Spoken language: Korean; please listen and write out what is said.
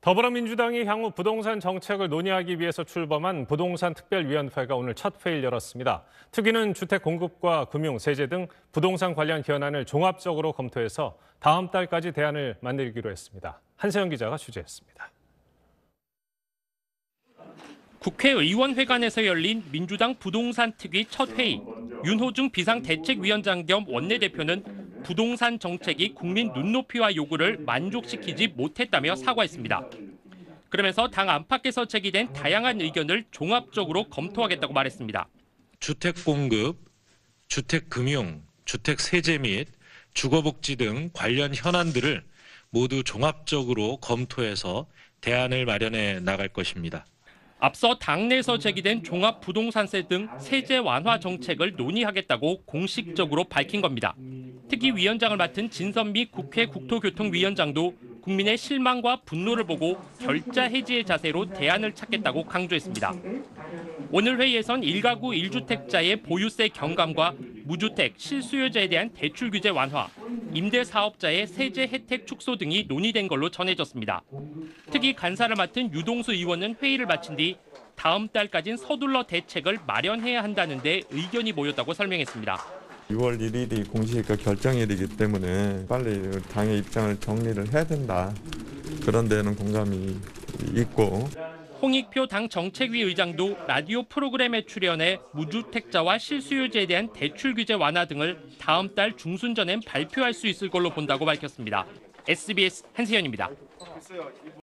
더불어민주당이 향후 부동산 정책을 논의하기 위해서 출범한 부동산 특별위원회가 오늘 첫 회의를 열었습니다. 특위는 주택 공급과 금융, 세제 등 부동산 관련 현안을 종합적으로 검토해서 다음 달까지 대안을 만들기로 했습니다. 한세영 기자가 취재했습니다. 국회의원회관에서 열린 민주당 부동산 특위 첫 회의. 윤호중 비상대책위원장 겸 원내대표는 부동산 정책이 국민 눈높이와 요구를 만족시키지 못했다며 사과했습니다. 그러면서 당 안팎에서 제기된 다양한 의견을 종합적으로 검토하겠다고 말했습니다. 주택 공급, 주택 금융, 주택 세제 및 주거복지 등 관련 현안들을 모두 종합적으로 검토해서 대안을 마련해 나갈 것입니다. 앞서 당내에서 제기된 종합부동산세 등 세제 완화 정책을 논의하겠다고 공식적으로 밝힌 겁니다. 특히 위원장을 맡은 진선미 국회 국토교통위원장도 국민의 실망과 분노를 보고 결자 해지의 자세로 대안을 찾겠다고 강조했습니다. 오늘 회의에선 1가구 1주택자의 보유세 경감과 무주택, 실수요자에 대한 대출 규제 완화, 임대사업자의 세제 혜택 축소 등이 논의된 걸로 전해졌습니다. 특히 간사를 맡은 유동수 의원은 회의를 마친 뒤 다음 달까지는 서둘러 대책을 마련해야 한다는 데 의견이 모였다고 설명했습니다. 6월 1일이 공시지가 결정일이기 때문에 빨리 당의 입장을 정리를 해야 된다. 그런 데는 공감이 있고. 홍익표 당 정책위 의장도 라디오 프로그램에 출연해 무주택자와 실수요자에 대한 대출 규제 완화 등을 다음 달 중순 전엔 발표할 수 있을 걸로 본다고 밝혔습니다. SBS 한세현입니다.